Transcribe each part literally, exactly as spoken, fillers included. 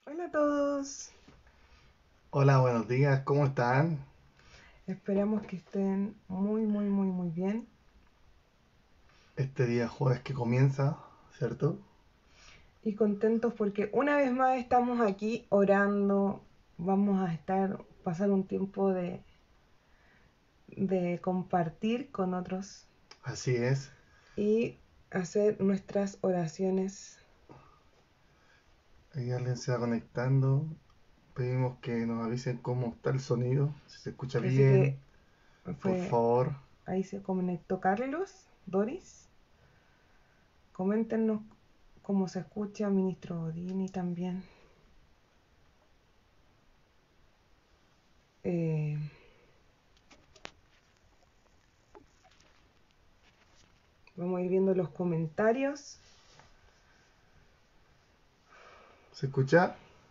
Hola a todos, Hola, buenos días, ¿cómo están? esperamos que estén muy muy muy muy bien Este día jueves que comienza, ¿cierto? y contentos porque una vez más estamos aquí orando, vamos a estar, pasar un tiempo de, de compartir con otros Así es. y hacer nuestras oraciones. Ahí alguien se va conectando. Pedimos que nos avisen cómo está el sonido, si se escucha Parece bien, que por fue, favor. ahí se conectó Carlos, Doris, coméntenos cómo se escucha, ministro Odini también. Eh, Vamos a ir viendo los comentarios. ¿Se escucha?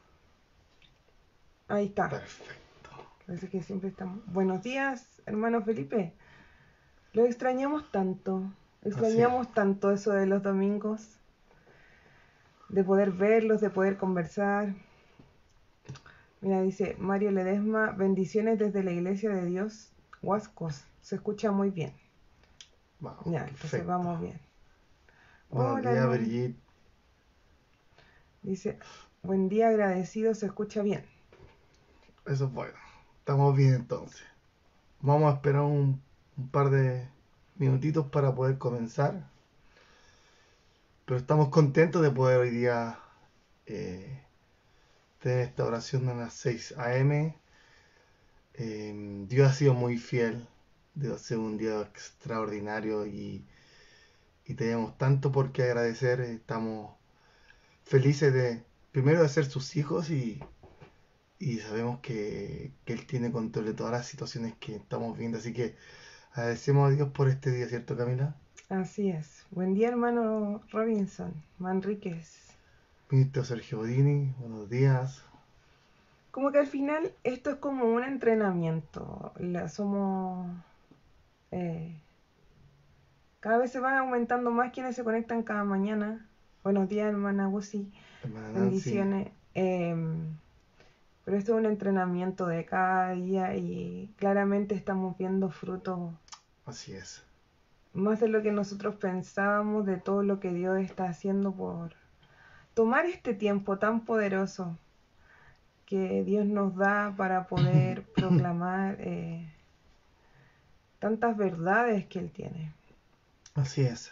Ahí está. Perfecto. Parece que siempre estamos. Buenos días, hermano Felipe. Lo extrañamos tanto. Así es. Extrañamos tanto eso de los domingos. De poder verlos, de poder conversar. Mira, dice Mario Ledesma, bendiciones desde la Iglesia de Dios, Huascos. Se escucha muy bien. Vamos, Ya, entonces perfecto. vamos bien. Buenos Hola, días, hermano. Brigitte. Dice, buen día, agradecido, se escucha bien. Eso es bueno. Estamos bien entonces. Vamos a esperar un, un par de minutitos para poder comenzar. Pero estamos contentos de poder hoy día eh, tener esta oración a las seis a eme. Eh, Dios ha sido muy fiel. Dios ha sido un día extraordinario y, y tenemos tanto por qué agradecer. Estamos felices de, primero, de ser sus hijos y, y sabemos que, que Él tiene control de todas las situaciones que estamos viendo. Así que agradecemos a Dios por este día, ¿cierto, Camila? Así es. Buen día, hermano Robinson, Manríquez. Ministro Sergio Bodini, buenos días. Como que al final esto es como un entrenamiento. La, somos. eh, Cada vez se van aumentando más quienes se conectan cada mañana. Buenos días, hermana Gusi. Hermana Nancy, Bendiciones. Eh, pero esto es un entrenamiento de cada día y claramente estamos viendo frutos así es. más de lo que nosotros pensábamos, de todo lo que Dios está haciendo por tomar este tiempo tan poderoso que Dios nos da para poder proclamar eh, tantas verdades que Él tiene. Así es.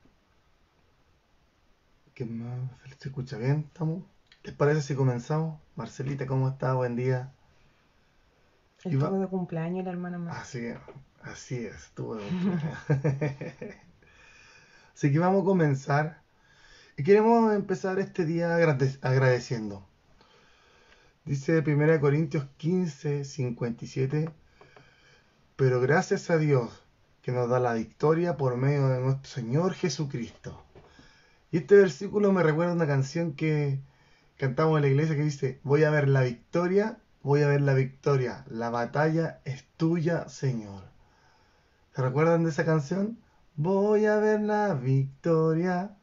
¿Qué más? ¿Se escucha bien? ¿Estamos? ¿Les parece si comenzamos? Marcelita, ¿cómo está? Buen día. Y va... Estuvo de cumpleaños la hermana Mar. Así, así es, estuvo de cumpleaños. Así que vamos a comenzar. Y queremos empezar este día agrade- agradeciendo. Dice primera Corintios quince, cincuenta y siete. Pero gracias a Dios que nos da la victoria por medio de nuestro Señor Jesucristo. Y este versículo me recuerda a una canción que cantamos en la iglesia que dice, voy a ver la victoria, voy a ver la victoria, la batalla es tuya, Señor. ¿Se recuerdan de esa canción? Voy a ver la victoria.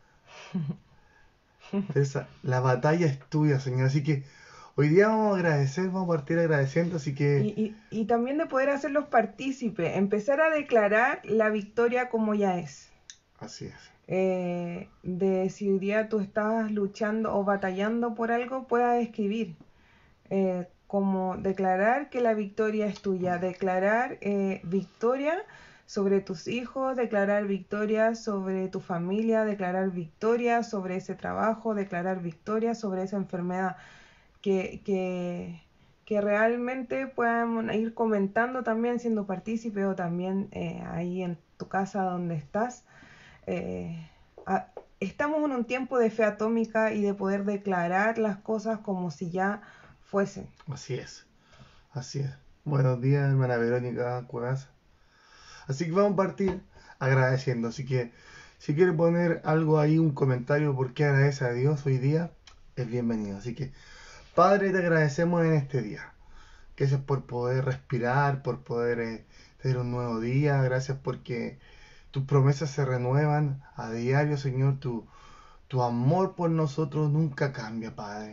Esa, la batalla es tuya, Señor. Así que hoy día vamos a agradecer, vamos a partir agradeciendo, así Y, que y, y también de poder hacerlos partícipes, empezar a declarar la victoria como ya es. así es. Eh, de si hoy día tú estabas luchando o batallando por algo, puedas escribir. Eh, como declarar que la victoria es tuya, declarar eh, victoria sobre tus hijos, declarar victoria sobre tu familia, declarar victoria sobre ese trabajo, declarar victoria sobre esa enfermedad, que, que, que realmente puedan ir comentando también, siendo partícipe o también eh, ahí en tu casa donde estás. Eh, a, Estamos en un tiempo de fe atómica y de poder declarar las cosas como si ya fuesen. Así es. Así es. Buenos días, hermana Verónica Cuevas. Así que vamos a partir agradeciendo. Así que si quiere poner algo ahí, un comentario por qué agradece a Dios hoy día, es bienvenido. Así que, Padre, te agradecemos en este día. Gracias por poder respirar, por poder eh, tener un nuevo día. Gracias porque tus promesas se renuevan a diario, Señor. Tu, tu amor por nosotros nunca cambia, Padre.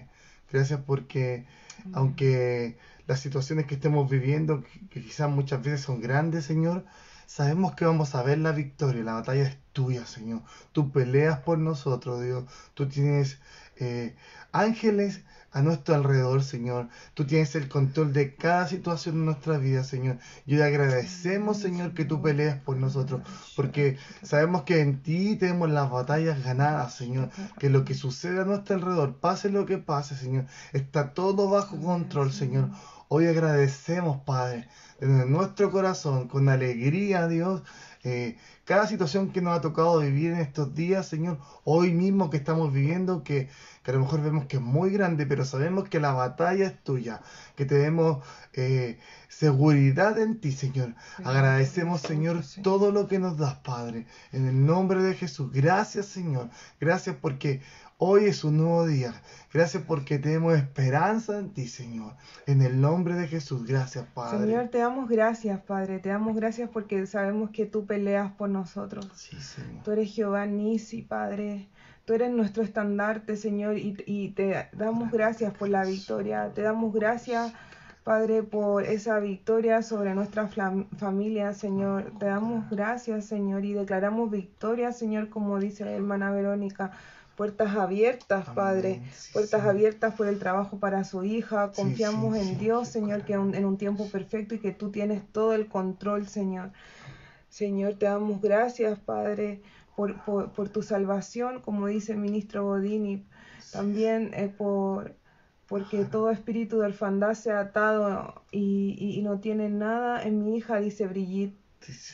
Gracias porque aunque las situaciones que estemos viviendo, que, que quizás muchas veces son grandes, Señor, sabemos que vamos a ver la victoria. La batalla es tuya, Señor. Tú peleas por nosotros, Dios. Tú tienes eh, ángeles a nuestro alrededor, Señor. Tú tienes el control de cada situación de nuestra vida, Señor. Y hoy agradecemos, Señor, que tú peleas por nosotros, porque sabemos que en ti tenemos las batallas ganadas, Señor. Que lo que sucede a nuestro alrededor, pase lo que pase, Señor, está todo bajo control, Señor. Hoy agradecemos, Padre, desde nuestro corazón, con alegría, Dios, eh, cada situación que nos ha tocado vivir en estos días, Señor, hoy mismo que estamos viviendo, que, que a lo mejor vemos que es muy grande, pero sabemos que la batalla es tuya, que tenemos eh, seguridad en ti, Señor. Agradecemos, Señor, todo lo que nos das, Padre, en el nombre de Jesús. Gracias, Señor. Gracias porque hoy es un nuevo día. Gracias porque tenemos esperanza en ti, Señor. En el nombre de Jesús. Gracias, Padre. Señor, te damos gracias, Padre. Te damos gracias porque sabemos que tú peleas por nosotros. Sí, Señor. Tú eres Jehová Nisi, Padre. Tú eres nuestro estandarte, Señor, y, y te damos gracias por la victoria. Te damos gracias, Padre, por esa victoria sobre nuestra familia, Señor. Te damos gracias, Señor, y declaramos victoria, Señor, como dice la hermana Verónica. Puertas abiertas, Padre, Amén. Sí, puertas Señor. abiertas por el trabajo para su hija. Sí, Confiamos sí, en sí, Dios, sí, Señor, que un- en un tiempo perfecto y que tú tienes todo el control, Señor. Señor, te damos gracias, Padre, por, por, por tu salvación, como dice el ministro Bodini. También eh, por porque todo espíritu de orfandad se ha atado y, y, y no tiene nada en mi hija, dice Brigitte. Sí, sí.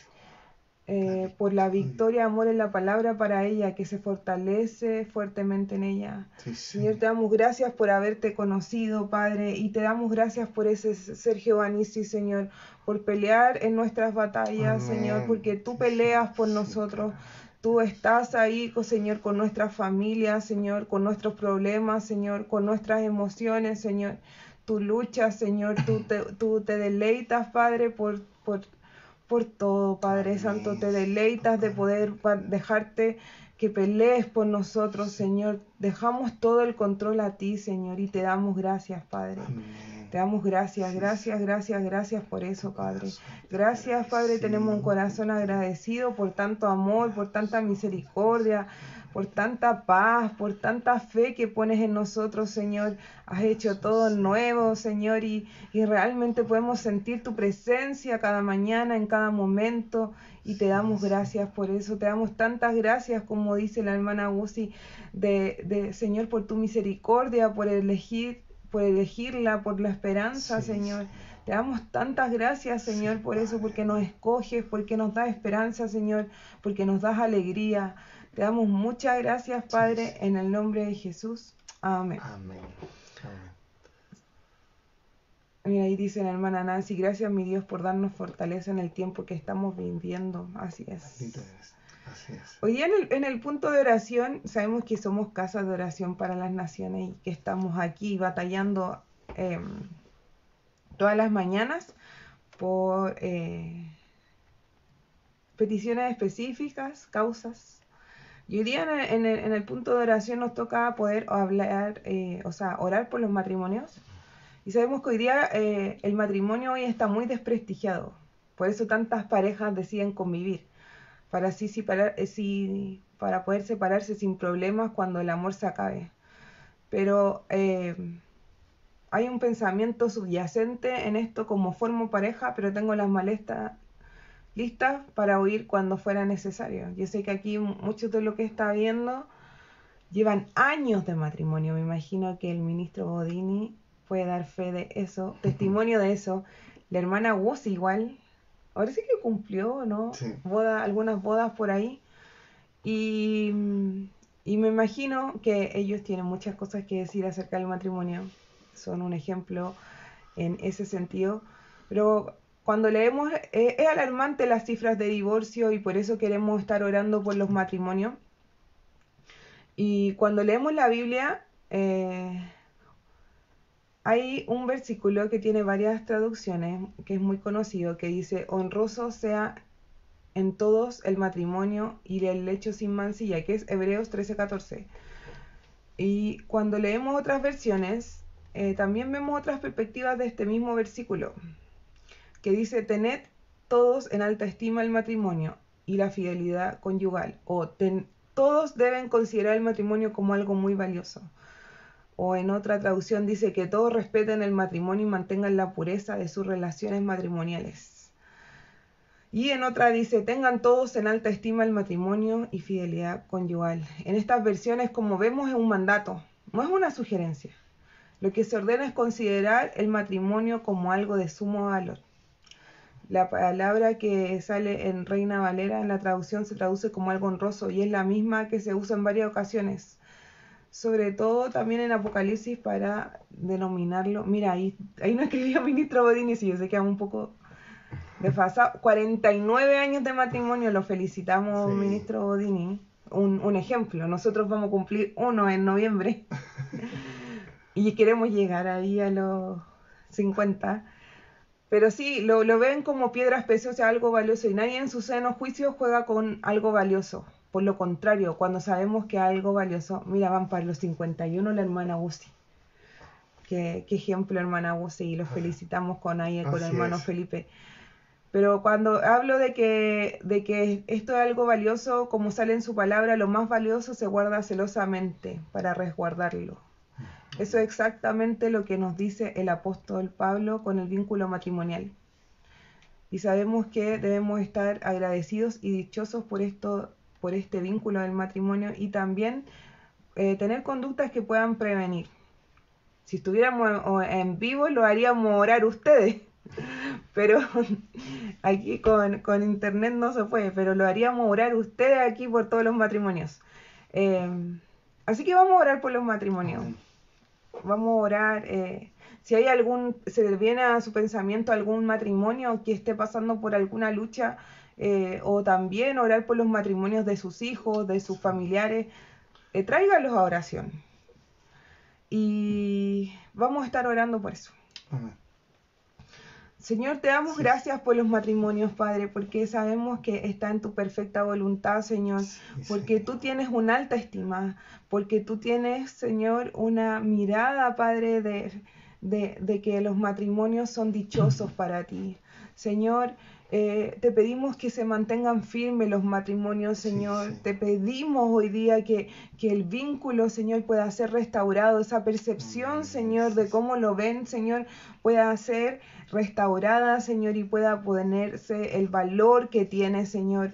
Eh, por la victoria, amor en la palabra para ella, que se fortalece fuertemente en ella. Sí, sí. Señor, te damos gracias por haberte conocido, Padre, y te damos gracias por ese Sergio Banisi, Señor, por pelear en nuestras batallas, Amén. Señor, porque tú Sí, peleas sí, por sí, nosotros. claro. Tú estás ahí, co- Señor, con nuestra familia, Señor, con nuestros problemas, Señor, con nuestras emociones, Señor. Tú luchas, Señor, tú te, tú te deleitas, Padre, por... por por todo, Padre Amén. Santo, te deleitas de poder pa- dejarte que pelees por nosotros, Señor. Dejamos todo el control a ti, Señor, y te damos gracias, Padre. Amén. Te damos gracias, Sí, gracias, gracias, gracias por eso, tu Padre. corazón te Gracias, Padre, agradecido tenemos un por corazón ti. agradecido por tanto amor, por tanta misericordia, por tanta paz, por tanta fe que pones en nosotros, Señor. Has hecho todo nuevo, Señor, y, y realmente podemos sentir tu presencia cada mañana, en cada momento, y te damos gracias por eso. Te damos tantas gracias, como dice la hermana Gusi, de, de Señor, por tu misericordia, por elegir, por elegirla, por la esperanza, Sí, Señor. sí. Te damos tantas gracias, Señor, Sí, por eso, Padre. porque nos escoges, porque nos das esperanza, Señor, porque nos das alegría. Te damos muchas gracias, Padre, Sí, sí. en el nombre de Jesús. Amén. Amén. Amén. Mira, ahí dice la hermana Nancy, gracias, mi Dios, por darnos fortaleza en el tiempo que estamos viviendo. Así es. Bendito eres. Así es. Hoy día en el, en el punto de oración, sabemos que somos casa de oración para las naciones y que estamos aquí batallando eh, todas las mañanas por eh, peticiones específicas, causas. Y hoy día en el, en el, en el punto de oración nos toca poder hablar, eh, o sea, orar por los matrimonios. Y sabemos que hoy día eh, el matrimonio hoy está muy desprestigiado. Por eso tantas parejas deciden convivir. Para así separar, eh, sí, para poder separarse sin problemas cuando el amor se acabe. Pero eh, hay un pensamiento subyacente en esto, como formo pareja, pero tengo las maletas listas para huir cuando fuera necesario. Yo sé que aquí muchos de lo que está viendo llevan años de matrimonio. Me imagino que el ministro Bodini puede dar fe de eso, testimonio de eso. La hermana Gus igual, ahora sí que cumplió, ¿no? Sí. Boda, algunas bodas por ahí. Y, y me imagino que ellos tienen muchas cosas que decir acerca del matrimonio. Son un ejemplo en ese sentido. Pero cuando leemos, eh, es alarmante las cifras de divorcio y por eso queremos estar orando por los matrimonios. Y cuando leemos la Biblia, eh, hay un versículo que tiene varias traducciones, que es muy conocido, que dice, honroso sea en todos el matrimonio y el lecho sin mancilla, que es Hebreos trece catorce. Y cuando leemos otras versiones, eh, también vemos otras perspectivas de este mismo versículo, que dice, tened todos en alta estima el matrimonio y la fidelidad conyugal, o ten, todos deben considerar el matrimonio como algo muy valioso. O en otra traducción dice que todos respeten el matrimonio y mantengan la pureza de sus relaciones matrimoniales. Y en otra dice, tengan todos en alta estima el matrimonio y fidelidad conyugal. En estas versiones, como vemos, es un mandato, no es una sugerencia. Lo que se ordena es considerar el matrimonio como algo de sumo valor. La palabra que sale en Reina Valera en la traducción se traduce como algo honroso y es la misma que se usa en varias ocasiones. Sobre todo también en Apocalipsis para denominarlo. Mira, ahí, ahí no escribió ministro Bodini, si yo sé que es un poco desfasado. cuarenta y nueve años de matrimonio, lo felicitamos, sí. Ministro Bodini. Un, un ejemplo, nosotros vamos a cumplir uno en noviembre y queremos llegar ahí a los cincuenta. Pero sí, lo, lo ven como piedras preciosas, algo valioso, y nadie en su seno juicio juega con algo valioso. Por lo contrario, cuando sabemos que algo valioso, mira, van para los cincuenta y uno la hermana Gusi. Qué, qué ejemplo, hermana Gusi, y los felicitamos con ahí, con el hermano es. Felipe. Pero cuando hablo de que, de que esto es algo valioso, como sale en su palabra, lo más valioso se guarda celosamente para resguardarlo. Eso es exactamente lo que nos dice el apóstol Pablo con el vínculo matrimonial. Y sabemos que debemos estar agradecidos y dichosos por esto, por este vínculo del matrimonio, y también eh, tener conductas que puedan prevenir. Si estuviéramos en vivo lo haríamos orar ustedes, pero aquí con, con internet no se puede, pero lo haríamos orar ustedes aquí por todos los matrimonios. Eh, así que vamos a orar por los matrimonios. Vamos a orar. Eh, si hay algún, se le viene a su pensamiento algún matrimonio que esté pasando por alguna lucha, eh, o también orar por los matrimonios de sus hijos, de sus familiares, eh, tráigalos a oración. Y vamos a estar orando por eso. Amén. Señor, te damos sí. gracias por los matrimonios, Padre, porque sabemos que está en tu perfecta voluntad, Señor, sí, porque Señor. Tú tienes una alta estima, porque tú tienes, Señor, una mirada, Padre, de, de, de que los matrimonios son dichosos para ti. Señor, eh, te pedimos que se mantengan firmes los matrimonios, Señor. Sí, sí. Te pedimos hoy día que, que el vínculo, Señor, pueda ser restaurado. Esa percepción, Señor, de cómo lo ven, Señor, pueda ser restaurada, Señor, y pueda ponerse el valor que tiene, Señor.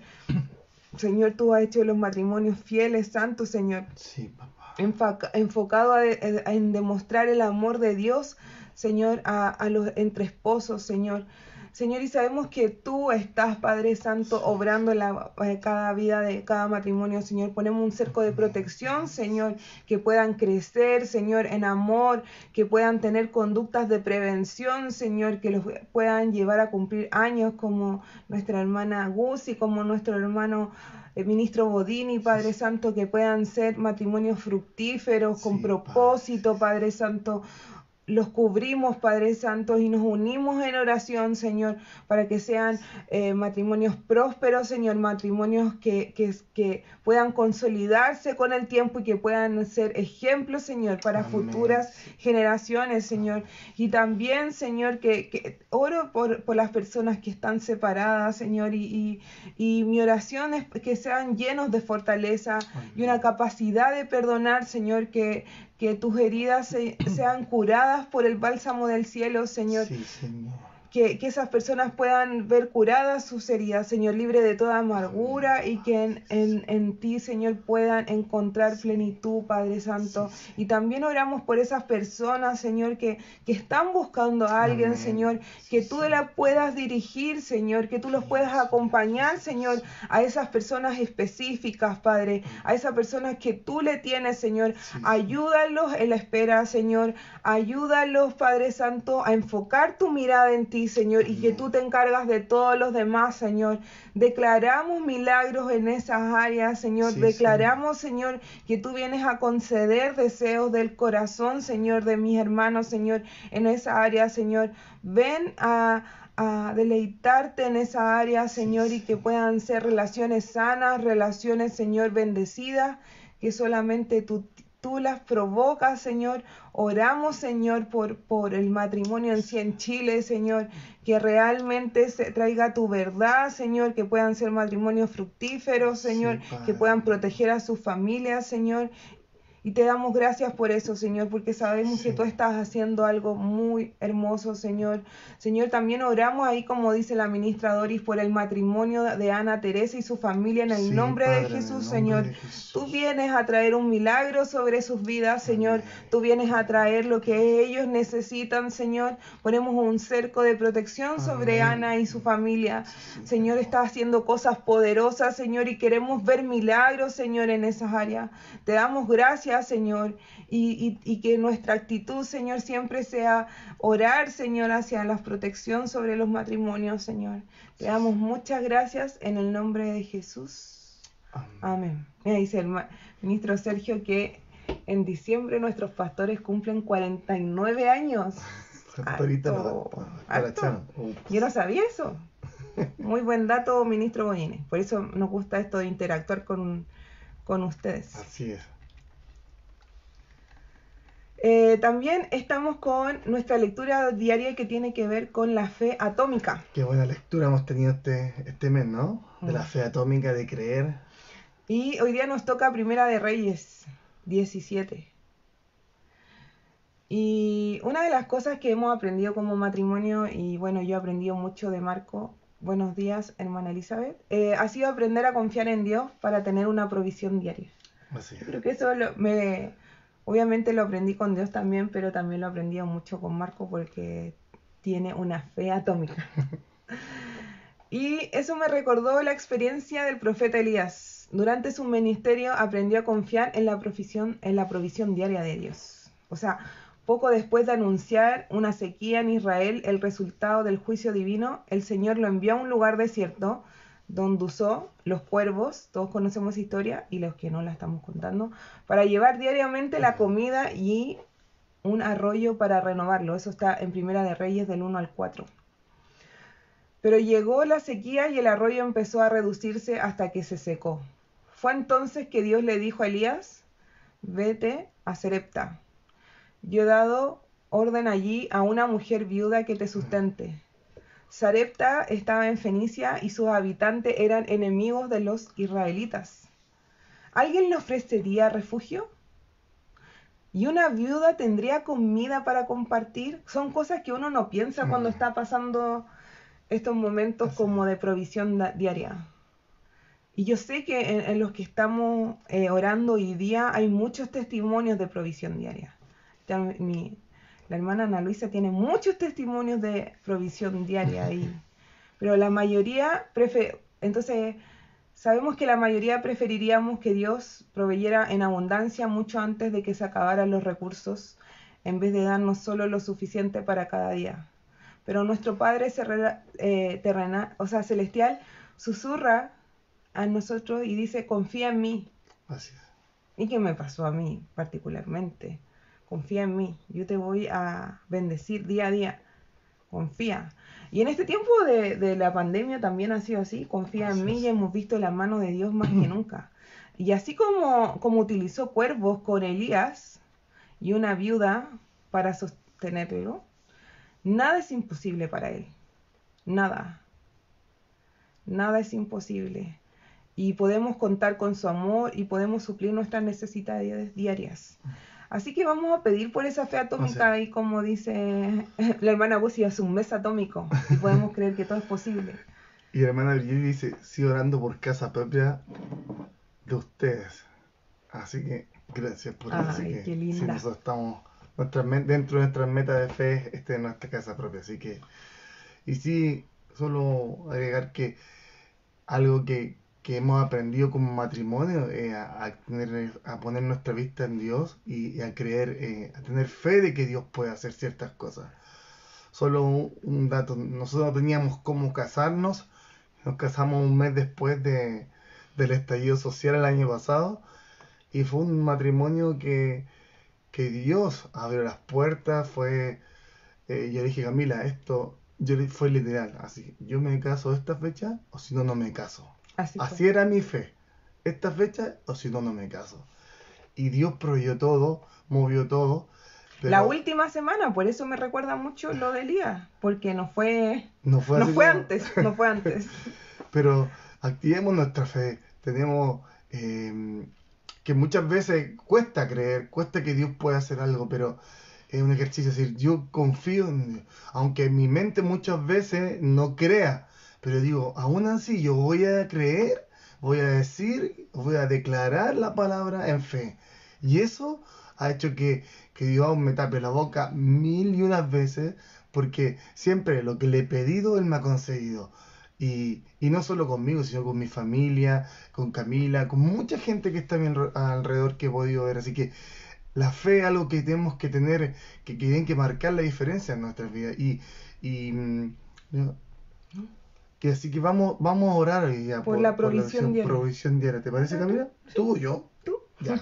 Señor, tú has hecho los matrimonios fieles, santos, Señor. Sí, papá. Enfoca, enfocado a, a, en demostrar el amor de Dios, Señor, a, a los entre esposos, Señor. Señor, y sabemos que tú estás, Padre Santo, obrando en la, en cada vida de cada matrimonio, Señor. Ponemos un cerco de protección, Señor, que puedan crecer, Señor, en amor, que puedan tener conductas de prevención, Señor, que los puedan llevar a cumplir años como nuestra hermana Gusi, como nuestro hermano el ministro Bodini, Padre Santo, que puedan ser matrimonios fructíferos, con sí, propósito, Padre Santo. Los cubrimos, Padre Santo, y nos unimos en oración, Señor, para que sean eh, matrimonios prósperos, Señor, matrimonios que, que, que puedan consolidarse con el tiempo y que puedan ser ejemplos, Señor, para Amén. Futuras generaciones, Señor. Y también, Señor, que, que oro por, por las personas que están separadas, Señor, y, y, y mi oración es que sean llenos de fortaleza Amén. Y una capacidad de perdonar, Señor, que que tus heridas se, sean curadas por el bálsamo del cielo, Señor. Sí, Señor. Que, que esas personas puedan ver curadas sus heridas, Señor, libre de toda amargura, y que en, en, en ti, Señor, puedan encontrar plenitud, Padre Santo. Sí, sí. Y también oramos por esas personas, Señor, que, que están buscando a alguien, Amén. Señor, que tú la puedas dirigir, Señor, que tú los puedas acompañar, Señor, a esas personas específicas, Padre, a esas personas que tú le tienes, Señor. Sí, sí. Ayúdalos en la espera, Señor. Ayúdalos, Padre Santo, a enfocar tu mirada en ti, Señor, y que tú te encargas de todos los demás, Señor. Declaramos milagros en esas áreas, Señor. Sí, Declaramos, Señor. Señor, que tú vienes a conceder deseos del corazón, Señor, de mis hermanos, Señor, en esa área, Señor. Ven a, a deleitarte en esa área, Señor, sí, y que puedan ser relaciones sanas, relaciones, Señor, bendecidas, que solamente tú tú las provocas, Señor. Oramos, Señor, por, por el matrimonio en sí en Chile, Señor, que realmente se traiga tu verdad, Señor, que puedan ser matrimonios fructíferos, Señor, Sí, que puedan Padre. proteger a sus familias, Señor. Y te damos gracias por eso, Señor, porque sabemos que Sí. tú estás haciendo algo muy hermoso, Señor. Señor, también oramos ahí, como dice la ministra Doris, por el matrimonio de Ana Teresa y su familia en el Sí, nombre de Padre, en el Jesús, nombre Señor. de Jesús. Tú vienes a traer un milagro sobre sus vidas, Señor. Amén. Tú vienes a traer lo que ellos necesitan, Señor. Ponemos un cerco de protección sobre Amén. Ana y su familia. Sí, Señor, Señor. está haciendo cosas poderosas, Señor, y queremos ver milagros, Señor, en esas áreas. Te damos gracias, Señor, y, y, y que nuestra actitud, Señor, siempre sea orar, Señor, hacia la protección sobre los matrimonios, Señor. Te damos muchas gracias en el nombre de Jesús. Amén. Amén. Me dice el ma- ministro Sergio que en diciembre nuestros pastores cumplen cuarenta y nueve años. Pastorita Harto, no, harto. Carachano. Ups. Yo no sabía eso. Muy buen dato, ministro Goñines. Por eso nos gusta esto de interactuar con, con ustedes. Así es. Eh, también estamos con nuestra lectura diaria que tiene que ver con la fe atómica. Qué buena lectura hemos tenido este, este mes, ¿no? De la Mm. fe atómica, de creer. Y hoy día nos toca Primera de Reyes diecisiete. Y una de las cosas que hemos aprendido como matrimonio, y bueno, yo he aprendido mucho de Marco, buenos días, hermana Elizabeth, eh, ha sido aprender a confiar en Dios para tener una provisión diaria. Así es. Yo creo que eso lo- me, obviamente lo aprendí con Dios también, pero también lo he aprendido mucho con Marco porque tiene una fe atómica. Y eso me recordó la experiencia del profeta Elías. Durante su ministerio aprendió a confiar en la provisión, en la provisión diaria de Dios. O sea, poco después de anunciar una sequía en Israel, el resultado del juicio divino, el Señor lo envió a un lugar desierto donde usó los cuervos, todos conocemos esa historia y los que no la estamos contando, para llevar diariamente la comida y un arroyo para renovarlo. Eso está en Primera de Reyes del uno al cuatro. Pero llegó la sequía y el arroyo empezó a reducirse hasta que se secó. Fue entonces que Dios le dijo a Elías, vete a Sarepta. Yo he dado orden allí a una mujer viuda que te sustente. Sarepta estaba en Fenicia y sus habitantes eran enemigos de los israelitas. ¿Alguien le ofrecería refugio? ¿Y una viuda tendría comida para compartir? Son cosas que uno no piensa cuando Mm. está pasando estos momentos Así como es. de provisión da- diaria. Y yo sé que en, en los que estamos eh, orando hoy día hay muchos testimonios de provisión diaria. Ya mi, la hermana Ana Luisa tiene muchos testimonios de provisión diaria ahí. Pero la mayoría, prefe entonces, sabemos que la mayoría preferiríamos que Dios proveyera en abundancia mucho antes de que se acabaran los recursos, en vez de darnos solo lo suficiente para cada día. Pero nuestro Padre eh, terrenal, o sea, celestial, susurra a nosotros y dice, confía en mí. Así es. ¿Y qué me pasó a mí particularmente? Confía en mí, yo te voy a bendecir día a día. Confía. Y en este tiempo de, de la pandemia también ha sido así. Confía Así en mí es. y hemos visto la mano de Dios más que nunca. Y así como, como utilizó cuervos con Elías y una viuda para sostenerlo, nada es imposible para él. Nada. Nada es imposible. Y podemos contar con su amor y podemos suplir nuestras necesidades diarias. Así que vamos a pedir por esa fe atómica, Así y como dice la hermana Busi, es un mes atómico y podemos creer que todo es posible. Y la hermana Brigitte dice, sigo orando por casa propia de ustedes. Así que gracias por eso. Así Ay, que qué sí, linda. nosotros estamos nuestras met- dentro de nuestras metas de fe, este es nuestra casa propia. Así que, y sí, solo agregar que algo que, que hemos aprendido como matrimonio es a, a, tener, a poner nuestra vista en Dios y, y a creer, eh, a tener fe de que Dios puede hacer ciertas cosas. Solo un, un dato, nosotros no teníamos cómo casarnos, nos casamos un mes después de, del estallido social el año pasado y fue un matrimonio que, que Dios abrió las puertas, fue, eh, yo dije, Camila, esto yo, fue literal, así, yo me caso esta fecha o si no, no me caso. Así fue. Así era mi fe, esta fecha o si no, no me caso. y Dios proveyó todo, movió todo. Pero la última semana, por eso me recuerda mucho lo de Elías, porque no fue, no fue, no así fue como... antes, no fue antes. Pero activemos nuestra fe. Tenemos eh, que muchas veces cuesta creer, cuesta que Dios pueda hacer algo, pero es un ejercicio. Es decir, yo confío en Dios, aunque mi mente muchas veces no crea, pero digo, aún así yo voy a creer, voy a decir, voy a declarar la palabra en fe. Y eso ha hecho que, que Dios me tape la boca mil y unas veces, porque siempre lo que le he pedido, Él me ha concedido. Y, y no solo conmigo, sino con mi familia, con Camila, con mucha gente que está a mi alre- alrededor que he podido ver. Así que la fe es algo que tenemos que tener, que, que tienen que marcar la diferencia en nuestras vidas. Y, y mm, ¿no? Que así que vamos, vamos a orar hoy día Por por, la por la provisión visión, diaria. provisión diaria. ¿Te parece, Ah, ¿tú? Camila? Sí. ¿Tú o yo? ¿Tú? Ya.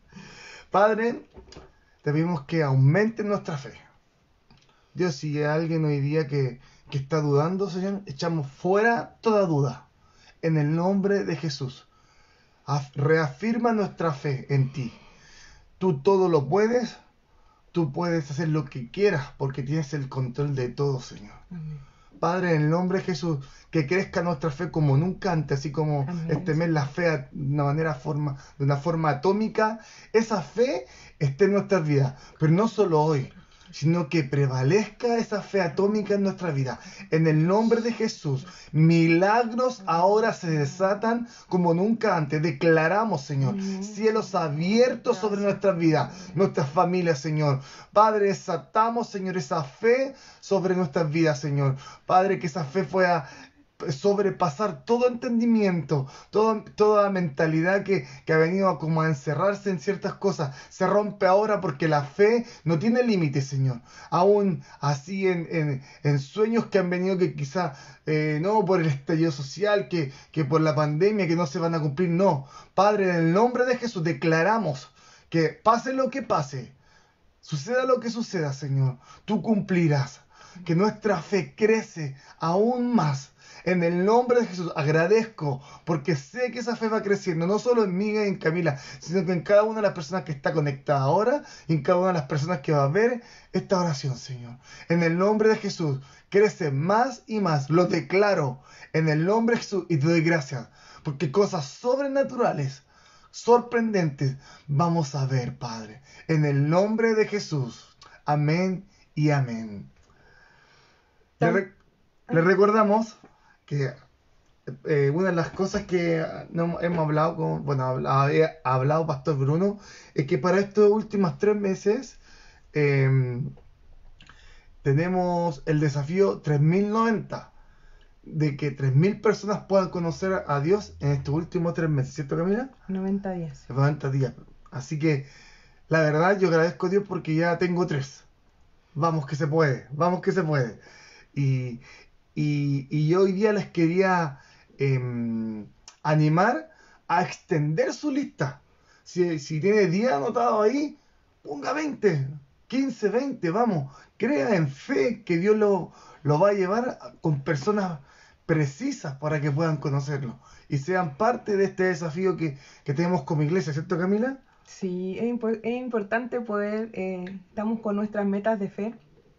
Padre, te pedimos que aumente nuestra fe. Dios, si hay alguien hoy día que, que está dudando, Señor, echamos fuera toda duda. En el nombre de Jesús. Af- Reafirma nuestra fe en ti. Tú todo lo puedes. Tú puedes hacer lo que quieras porque tienes el control de todo, Señor. Amén. Padre, en el nombre de Jesús, que crezca nuestra fe como nunca antes, así como Amén, este mes Señor. la fe de una manera forma, de una forma atómica, esa fe esté en nuestras vidas, pero no solo hoy, sino que prevalezca esa fe atómica en nuestra vida. En el nombre de Jesús, milagros ahora se desatan como nunca antes. Declaramos, Señor, Amén. cielos abiertos sobre Gracias, nuestras vidas, Padre. nuestras familias, Señor. Padre, desatamos, Señor, esa fe sobre nuestras vidas, Señor. Padre, que esa fe pueda sobrepasar todo entendimiento, todo, toda mentalidad que, que ha venido como a encerrarse en ciertas cosas, se rompe ahora porque la fe no tiene límites, Señor. Aún así en, en, en sueños que han venido que quizá eh, no por el estallido social, que, que por la pandemia que no se van a cumplir, no. Padre, en el nombre de Jesús declaramos que pase lo que pase, suceda lo que suceda, Señor, tú cumplirás. Que nuestra fe crece aún más. En el nombre de Jesús agradezco porque sé que esa fe va creciendo, no solo en mí y en Camila, sino que en cada una de las personas que está conectada ahora y en cada una de las personas que va a ver esta oración, Señor. En el nombre de Jesús crece más y más, lo declaro en el nombre de Jesús y te doy gracias porque cosas sobrenaturales, sorprendentes, vamos a ver, Padre. En el nombre de Jesús. Amén y amén. Le, re- le recordamos que eh, una de las cosas que no hemos hablado con, bueno, habla- había hablado Pastor Bruno, es que para estos últimos tres meses eh, tenemos el desafío tres mil noventa, de que tres mil personas puedan conocer a Dios en estos últimos tres meses, ¿cierto, Camila? noventa días. noventa días. Así que la verdad yo agradezco a Dios porque ya tengo tres. Vamos que se puede, vamos que se puede. Y, y, y yo hoy día les quería eh, animar a extender su lista. Si, si tiene diez anotados ahí, ponga veinte, quince, veinte, vamos. Crea en fe que Dios lo, lo va a llevar con personas precisas para que puedan conocerlo y sean parte de este desafío que, que tenemos como iglesia, ¿cierto, Camila? Sí, es, impo- es importante poder, eh, estamos con nuestras metas de fe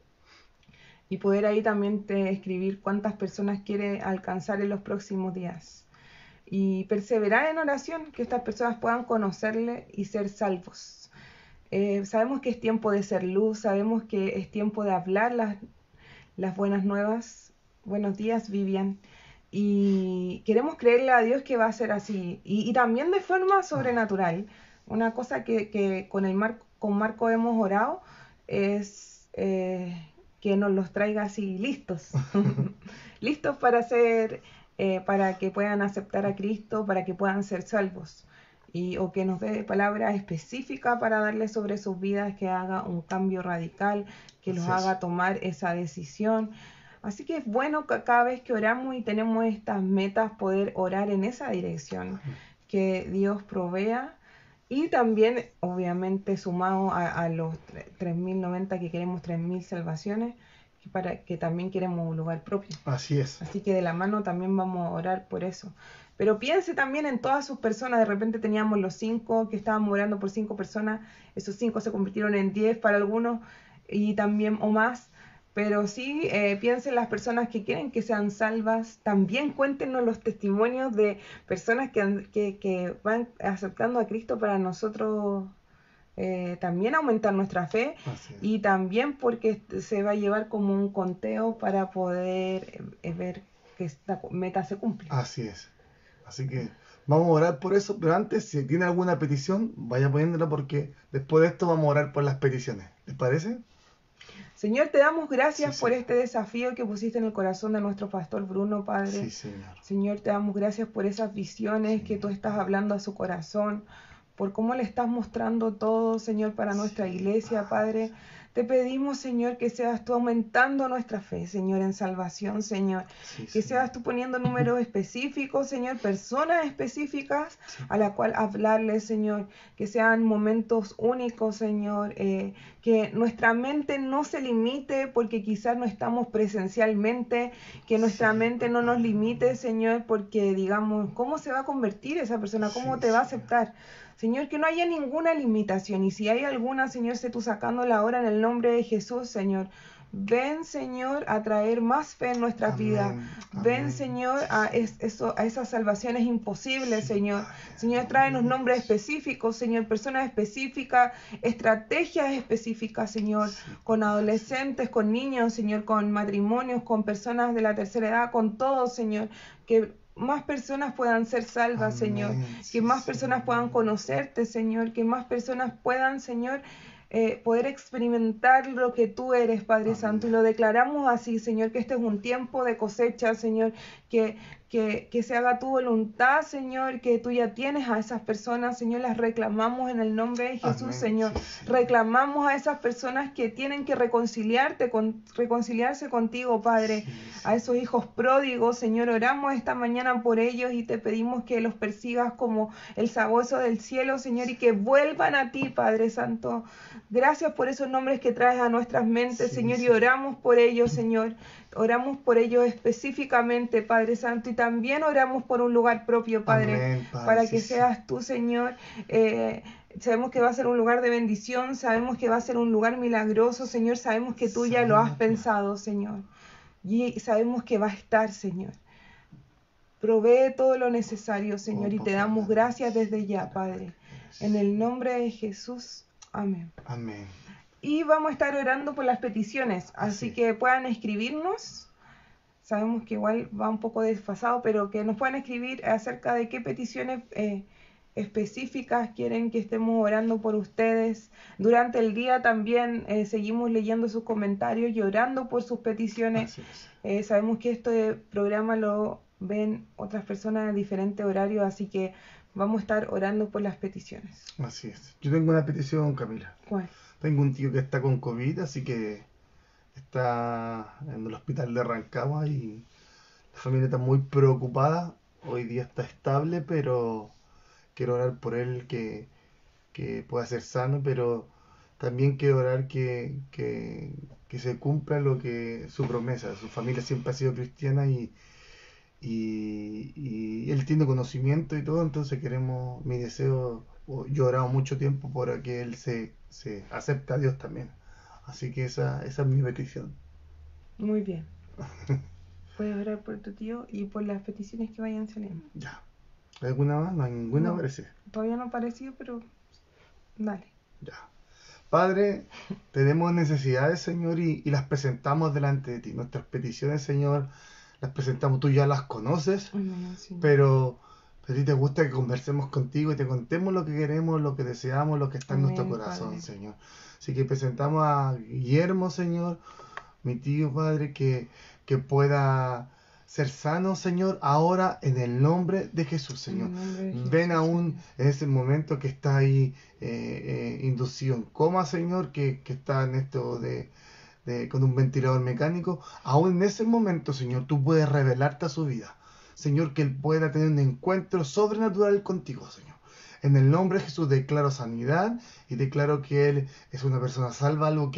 y poder ahí también te escribir cuántas personas quiere alcanzar en los próximos días. Y perseverar en oración, que estas personas puedan conocerle y ser salvos. Eh, sabemos que es tiempo de ser luz, sabemos que es tiempo de hablar las, las buenas nuevas. Buenos días, Vivian. Y queremos creerle a Dios que va a ser así. Y, y también de forma sobrenatural. Una cosa que, que con, el Mar, con Marco hemos orado es eh, que nos los traiga así listos. listos para ser, eh, para que puedan aceptar a Cristo, para que puedan ser salvos. Y, o que nos dé palabra específica para darle sobre sus vidas, que haga un cambio radical, que los Así es. haga tomar esa decisión. Así que es bueno que cada vez que oramos y tenemos estas metas, poder orar en esa dirección, que Dios provea. Y también, obviamente, sumado a, a los tres mil noventa que queremos tres mil salvaciones, que, para, que también queremos un lugar propio. Así es. Así que de la mano también vamos a orar por eso. pero piense también en todas sus personas. De repente teníamos los cinco que estaban orando por cinco personas, esos cinco se convirtieron en diez para algunos y también o más. Pero sí, eh, piensen en las personas que quieren que sean salvas. También cuéntenos los testimonios de personas que, que, que van aceptando a Cristo para nosotros eh, también aumentar nuestra fe. Y también porque se va a llevar como un conteo para poder eh, ver que esta meta se cumple. Así es. Así que vamos a orar por eso, pero antes, si tiene alguna petición, vaya poniéndola porque después de esto vamos a orar por las peticiones. ¿Les parece? Señor, te damos gracias sí, por sí. este desafío que pusiste en el corazón de nuestro pastor Bruno, Padre. Sí, señor. Señor, te damos gracias por esas visiones sí, que tú estás hablando a su corazón, por cómo le estás mostrando todo, Señor, para nuestra sí, iglesia, Padre. Padre. Te pedimos, Señor, que seas tú aumentando nuestra fe, Señor, en salvación, Señor. Sí, que seas tú poniendo números específicos, Señor, personas específicas sí. a la cual hablarles, Señor. Que sean momentos únicos, Señor. Eh, que nuestra mente no se limite porque quizás no estamos presencialmente. Que nuestra sí, mente no nos limite, Señor, porque digamos, ¿cómo se va a convertir esa persona? ¿Cómo sí, te va a aceptar? Señor, que no haya ninguna limitación, y si hay alguna, Señor, sé tú sacándola ahora en el nombre de Jesús, Señor. Ven, Señor, a traer más fe en nuestra vida. Ven, Señor, a, es, eso, a esas salvaciones imposibles, sí, Señor. Señor, tráenos nombres específicos, Señor, personas específicas, estrategias específicas, Señor, sí, con adolescentes, con niños, Señor, con matrimonios, con personas de la tercera edad, con todos, Señor, que más personas puedan ser salvas, amén, Señor, sí, que más personas sí. puedan conocerte, Señor, que más personas puedan, Señor, eh, poder experimentar lo que tú eres, Padre amén. Santo, y lo declaramos así, Señor, que este es un tiempo de cosecha, Señor, que, que, que se haga tu voluntad, Señor, que tú ya tienes a esas personas, Señor, las reclamamos en el nombre de Jesús, amén. Señor, sí, sí. reclamamos a esas personas que tienen que reconciliarte con, reconciliarse contigo, Padre, sí, sí. a esos hijos pródigos, Señor, oramos esta mañana por ellos y te pedimos que los persigas como el sabueso del cielo, Señor, y que vuelvan a ti, Padre Santo. Gracias por esos nombres que traes a nuestras mentes, sí, Señor, sí. y oramos por ellos, Señor. Oramos por ellos específicamente, Padre Santo, y también oramos por un lugar propio, Padre, amén, Padre para que sí, seas sí. tú, Señor. Eh, sabemos que va a ser un lugar de bendición, sabemos que va a ser un lugar milagroso, Señor, sabemos que tú ya lo has pensado, Señor, y sabemos que va a estar, Señor. Provee todo lo necesario, Señor, y te damos gracias desde ya, Padre. En el nombre de Jesús, amén. Amén. Y vamos a estar orando por las peticiones, así, así que puedan escribirnos. Sabemos que igual va un poco desfasado, pero que nos puedan escribir acerca de qué peticiones eh, específicas quieren que estemos orando por ustedes. Durante el día también eh, seguimos leyendo sus comentarios y orando por sus peticiones. Eh, sabemos que este programa lo ven otras personas en diferentes horarios, así que vamos a estar orando por las peticiones. Así es. Yo tengo una petición, Camila. ¿Cuál? Tengo un tío que está con COVID, así que está en el hospital de Rancagua y la familia está muy preocupada. Hoy día está estable, pero quiero orar por él que, que pueda ser sano, pero también quiero orar que, que, que se cumpla lo que su promesa. Su familia siempre ha sido cristiana y, y, y él tiene conocimiento y todo, entonces queremos, mi deseo, yo he orado mucho tiempo para que él se, se acepte a Dios también. Así que esa, esa es mi petición. Muy bien. Puedes orar por tu tío y por las peticiones que vayan saliendo. Ya. ¿Alguna más? No hay ninguna, no, parece. Todavía no ha aparecido, pero dale. Ya. Padre, tenemos necesidades, Señor, y, y las presentamos delante de ti. Nuestras peticiones, Señor, las presentamos. Tú ya las conoces, Amén, sí. pero, pero a ti te gusta que conversemos contigo y te contemos lo que queremos, lo que deseamos, lo que está en Amén, nuestro corazón, Padre. Señor. Así que presentamos a Guillermo, Señor, mi tío, Padre, que, que pueda ser sano, Señor, ahora en el nombre de Jesús, Señor. De Jesús, ven aún en ese momento que está ahí eh, eh, inducido en coma, Señor, que, que está en esto de, de con un ventilador mecánico. Aún en ese momento, Señor, tú puedes revelarte a su vida. Señor, que él pueda tener un encuentro sobrenatural contigo, Señor. En el nombre de Jesús declaro sanidad y declaro que él es una persona salva, algo que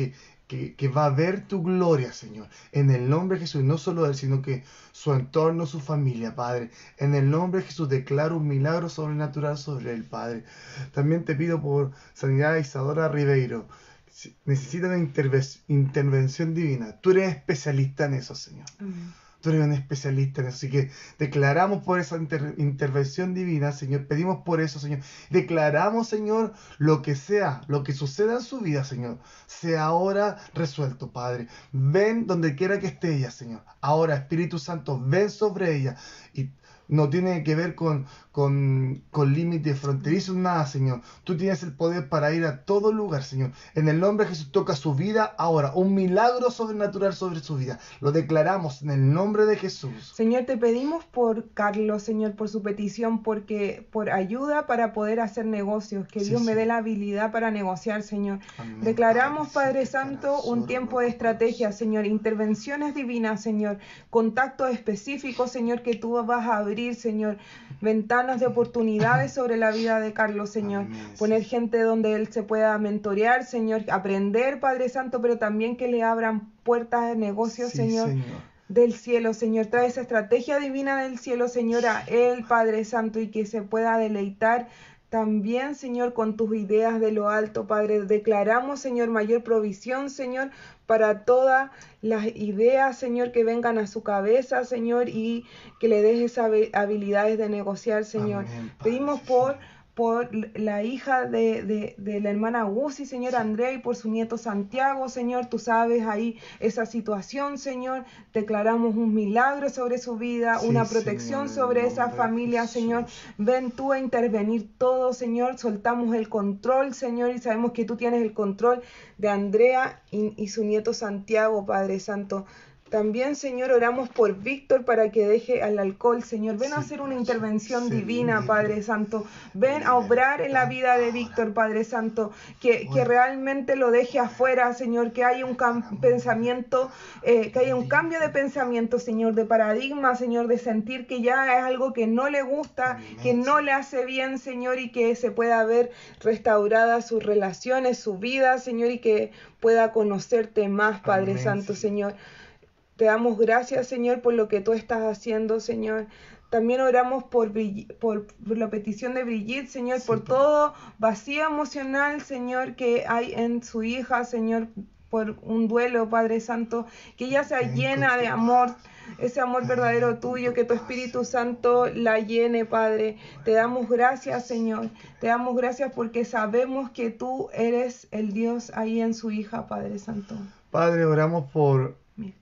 que, que va a ver tu gloria, Señor, en el nombre de Jesús, no solo él, sino que su entorno, su familia, Padre. En el nombre de Jesús declaro un milagro sobrenatural sobre él, Padre. También te pido por sanidad de Isadora Ribeiro. Necesita una intervención divina. Tú eres especialista en eso, Señor. Amén. Tú eres un especialista en eso. Así que declaramos por esa inter intervención divina, Señor. Pedimos por eso, Señor. Declaramos, Señor, lo que sea, lo que suceda en su vida, Señor, sea ahora resuelto, Padre. Ven donde quiera que esté ella, Señor. Ahora, Espíritu Santo, ven sobre ella. Y no tiene que ver con, con, con límites fronterizos, nada, Señor. Tú tienes el poder para ir a todo lugar, Señor. En el nombre de Jesús, toca su vida ahora. Un milagro sobrenatural sobre su vida. Lo declaramos en el nombre de Jesús. Señor, te pedimos por Carlos, Señor, por su petición, porque por ayuda para poder hacer negocios. Que Sí, Dios me sí. dé la habilidad para negociar, Señor. Amén, Declaramos, Padre, Padre sí, Santo, declara, un solo tiempo de loco, estrategia, Señor. Intervenciones divinas, Señor. Contactos específicos, Señor, que tú vas a abrir, Señor. Ventanas de oportunidades sobre la vida de Carlos, Señor. Amén, sí. Poner gente donde él se pueda mentorear, Señor. Aprender, Padre Santo, pero también que le abran puertas de negocios, Sí, Señor. Señor. Del cielo, Señor. Trae esa estrategia divina del cielo, Señor, a él, Padre Santo, y que se pueda deleitar también, Señor, con tus ideas de lo alto, Padre. Declaramos, Señor, mayor provisión, Señor, para todas las ideas, Señor, que vengan a su cabeza, Señor, y que le des esas habilidades de negociar, Señor. Amén, Padre, Pedimos sí, por... Señor. por la hija de, de, de la hermana Gusi, Señor, Sí. Andrea, y por su nieto Santiago, Señor. Tú sabes ahí esa situación, Señor. Declaramos un milagro sobre su vida, Sí, una protección Señor, sobre en esa nombre de familia, Jesús. Señor. Ven tú a intervenir todo, Señor. Soltamos el control, Señor, y sabemos que tú tienes el control de Andrea y, y su nieto Santiago, Padre Santo. También, Señor, oramos por Víctor para que deje al alcohol, Señor. Ven a Sí, hacer una Padre, intervención ser divina, libre, Padre Santo. Ven a obrar en la vida de libertad Víctor, ahora. Padre Santo. Que, que Fuera. realmente lo deje afuera, Señor. Que haya un cam- Declaramos pensamiento, eh, que haya un cambio de libre. pensamiento, Señor, de paradigma, Señor, de sentir que ya es algo que no le gusta, Amén, que no Señor. le hace bien, Señor, y que se pueda ver restauradas sus relaciones, su vida, Señor, y que pueda conocerte más, Padre Amén, Santo, Señor. Señor. Te damos gracias, Señor, por lo que tú estás haciendo, Señor. También oramos por, Brigitte, por, por la petición de Brigitte, Señor, Sí, por Padre. todo vacío emocional, Señor, que hay en su hija, Señor, por un duelo, Padre Santo, que ella sea Ven llena con de tu amor, paz. ese amor Ven verdadero con tuyo, tu que tu paz, Espíritu Señor. Santo la llene, Padre. Te damos gracias, Señor. Siénteme. Te damos gracias porque sabemos que tú eres el Dios ahí en su hija, Padre Santo. Padre, oramos por, Mirta.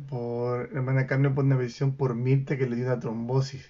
por hermana Carmen, por una visión por Mirta que le dio una trombosis.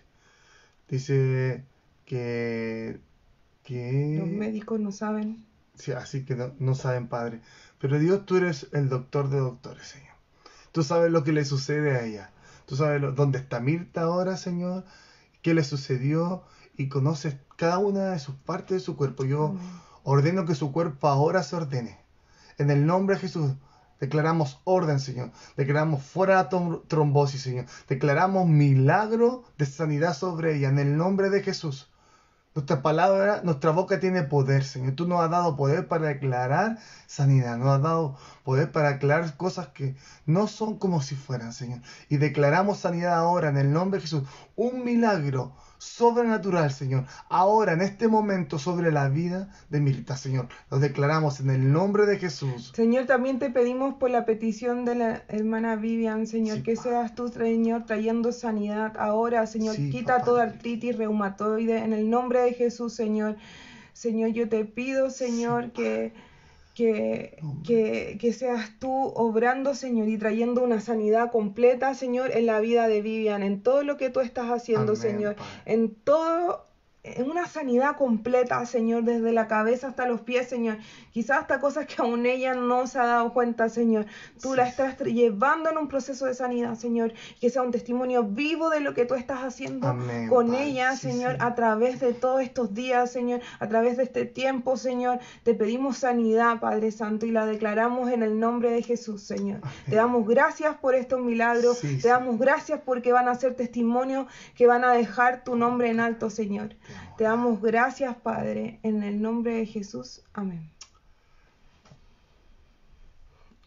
Dice que... que... Los médicos no saben. Sí, así que no, no saben, Padre. Pero Dios, tú eres el doctor de doctores, Señor. Tú sabes lo que le sucede a ella. Tú sabes lo, dónde está Mirta ahora, Señor. Qué le sucedió. Y conoces cada una de sus partes de su cuerpo. Yo Amén. ordeno que su cuerpo ahora se ordene. En el nombre de Jesús. Declaramos orden, Señor. Declaramos fuera la trom- trombosis, Señor. Declaramos milagro de sanidad sobre ella. En el nombre de Jesús. Nuestra palabra, nuestra boca tiene poder, Señor. Tú nos has dado poder para declarar sanidad. Nos has dado poder para declarar cosas que no son como si fueran, Señor. Y declaramos sanidad ahora en el nombre de Jesús. Un milagro sobrenatural, Señor. Ahora, en este momento, sobre la vida de Mirta, Señor. Lo declaramos en el nombre de Jesús. Señor, también te pedimos por la petición de la hermana Vivian, Señor, Sí, que Padre. seas tú, Señor, trayendo sanidad ahora, Señor. Sí, Quita papá. toda artritis reumatoide en el nombre de Jesús, Señor. Señor, yo te pido, Señor, Sí, que, que, Nombre. que, que seas tú obrando, Señor, y trayendo una sanidad completa, Señor, en la vida de Vivian, en todo lo que tú estás haciendo, Amén, Señor, Padre. en todo, en una sanidad completa, Señor, desde la cabeza hasta los pies, Señor. Quizás hasta cosas que aún ella no se ha dado cuenta, Señor. Tú Sí, la estás tra- llevando en un proceso de sanidad, Señor. Que sea un testimonio vivo de lo que tú estás haciendo Amén, con Padre. ella, Sí, Señor, Señor. a través de todos estos días, Señor, a través de este tiempo, Señor. Te pedimos sanidad, Padre Santo, y la declaramos en el nombre de Jesús, Señor. Amén. Te damos gracias por estos milagros. Sí, Te Señor. damos gracias porque van a ser testimonios que van a dejar tu nombre en alto, Señor. Te damos gracias, Padre, en el nombre de Jesús. Amén.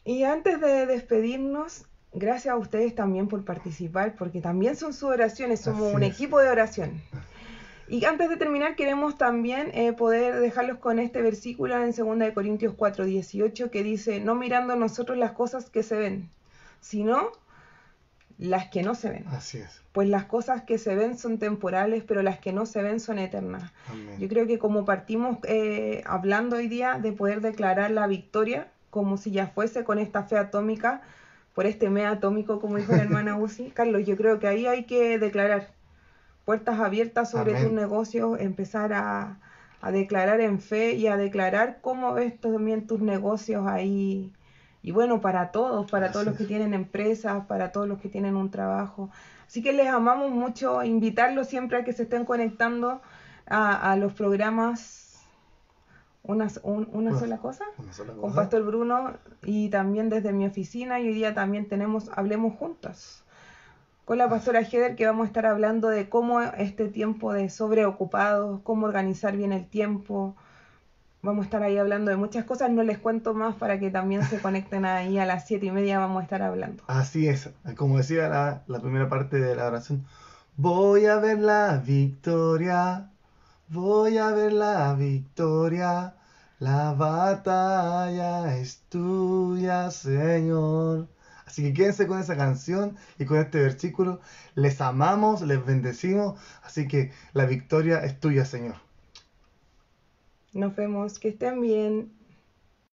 Y antes de despedirnos, gracias a ustedes también por participar, porque también son sus oraciones, somos Así un es. equipo de oración. Y antes de terminar, queremos también eh, poder dejarlos con este versículo en segunda de Corintios cuatro dieciocho que dice, no mirando nosotros las cosas que se ven, sino las que no se ven. Así es. Pues las cosas que se ven son temporales, pero las que no se ven son eternas. Amén. Yo creo que como partimos eh, hablando hoy día de poder declarar la victoria, como si ya fuese con esta fe atómica, por este mes atómico, como dijo la hermana Uzi, Carlos, yo creo que ahí hay que declarar puertas abiertas sobre Amén. tus negocios, empezar a, a declarar en fe y a declarar cómo ves también tus negocios ahí. Y bueno, para todos, para Así todos los es. que tienen empresas, para todos los que tienen un trabajo. Así que les amamos mucho, invitarlos siempre a que se estén conectando a, a los programas Una, un, una Una- sola cosa Una sola con cosa. Pastor Bruno y también desde mi oficina, y hoy día también tenemos Hablemos Juntas con la pastora Heather, que vamos a estar hablando de cómo este tiempo de sobreocupados, cómo organizar bien el tiempo. Vamos a estar ahí hablando de muchas cosas, no les cuento más para que también se conecten ahí a las siete y media, vamos a estar hablando. Así es, como decía la, la primera parte de la oración, voy a ver la victoria, voy a ver la victoria, la batalla es tuya, Señor. Así que quédense con esa canción y con este versículo. Les amamos, les bendecimos, así que la victoria es tuya, Señor. Nos vemos, que estén bien.